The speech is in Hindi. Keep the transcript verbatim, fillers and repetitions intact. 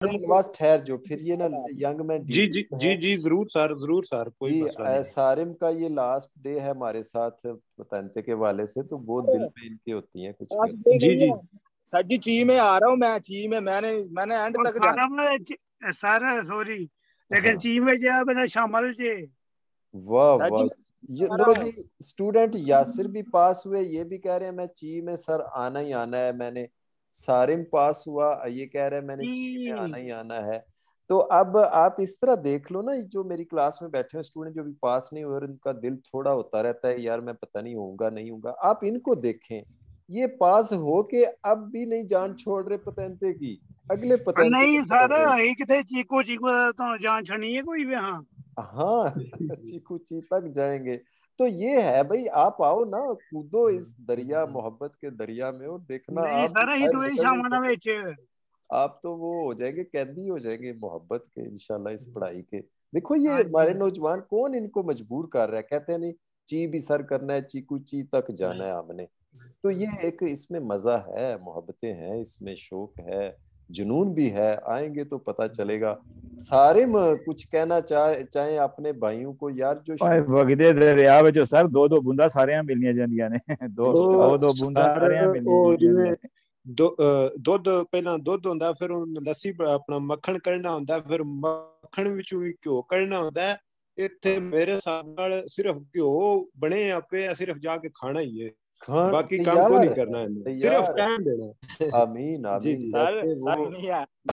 नवाज ठहर जो, फिर ये ना यंग मैन जी जी डीप जी है जी, जरूर सर, जरूर सर, कोई जी। मसला अ, नहीं। सारिम का ये लास्ट डे है हमारे साथ वतनते के वाले से, तो बहुत दिल पे इनकी होती है कुछ पास भी। डे जी नहीं जी। है सर जी, ची में आ रहा हूँ मैं, ची में मैंने मैंने एंड और तक जाना। सारा में च- सर सॉरी, लेकिन हाँ चीम में जा मैंने शामिल जे। वाह सर जी वाह। ये मैं आ लो रहा जी, हूँ। स्टूडेंट यासिर भी पास हुए, ये भी कह रहे हैं मैं ची में सर आना ही आना है। मैंने सारिम पास हुआ, ये कह रहे हैं मैंने ची में आना ही आना है। तो अब आप इस तरह देख लो ना, जो मेरी क्लास में बैठे हैं स्टूडेंट जो भी पास नहीं हुए और इनका दिल थोड़ा होता रहता है यार मैं पता नहीं होऊंगा नहीं होऊंगा, आप इनको देखें, ये पास हो के अब भी नहीं जान छोड़ रहे पतेंते की, अगले पतेंते नहीं में सर, चढ़ रहे हैं। ये कितने चीको चीको तो जान छनी है कोई भी। हाँ हाँ चीकू ची तक जाएंगे। तो ये है भाई, आप आओ ना, कूदो इस दरिया मोहब्बत के दरिया में और देखना नहीं आप सर, ये शायद तो निकल नहीं शामिल सको। विच। आप तो वो हो जाएंगे, कैदी हो जाएंगे मोहब्बत के इंशाल्लाह इस पढ़ाई के। देखो ये हाँ जी। हमारे नौजवान कौन इनको मजबूर कर रहा है, कहते हैं नहीं ची भी सर करना है, चीकू ची तक जाना है हमने। तो ये एक इसमें मजा है, मोहब्बतें हैं इसमें, शौक है, जुनून भी है, आएंगे तो पता चलेगा। सारे म- कुछ कहना चाहे चाहे अपने भाइयों को यार जो ओए शुरू वगदे दरिया विच सर दो दो बूंदा सारे मिलनियां जांदियां ने दो इंशाल्लाह। ਉਹ दो दो बूंदा ਸਰ सारे ਉਹ मिलनियां ਜਿਵੇਂ जांदियां ने। ਦੁ- ਅਹ ਦੁੱਧ, ਪਹਿਲਾਂ ਦੁੱਧ ਹੁੰਦਾ, ਫਿਰ ਉਹਨੂੰ ਲੱਸੀ ਬ- ਆਪਣਾ ਮੱਖਣ ਕੱਢਣਾ ਹੁੰਦਾ, ਫਿਰ ਮੱਖਣ ਵਿੱਚੋਂ ਵੀ ਘਿਓ ਕੱਢਣਾ ਹੁੰਦਾ ਹੈ। ਇੱਥੇ ਮੇਰੇ ਹਿਸਾਬ ਨਾਲ ਸਿਰਫ ਘਿਓ ਬਣੇ ਆਪੇ ਆ, ਸਿਰਫ ਜਾ ਕੇ ਖਾਣਾ ਹੀ ਹੈ, खान बाकी काम को तैयार नहीं है, करना है, सिर्फ तैयार है। टाइम देना है। आमीन जी आमीन। जी। सर जैसे वो सर नहीं है।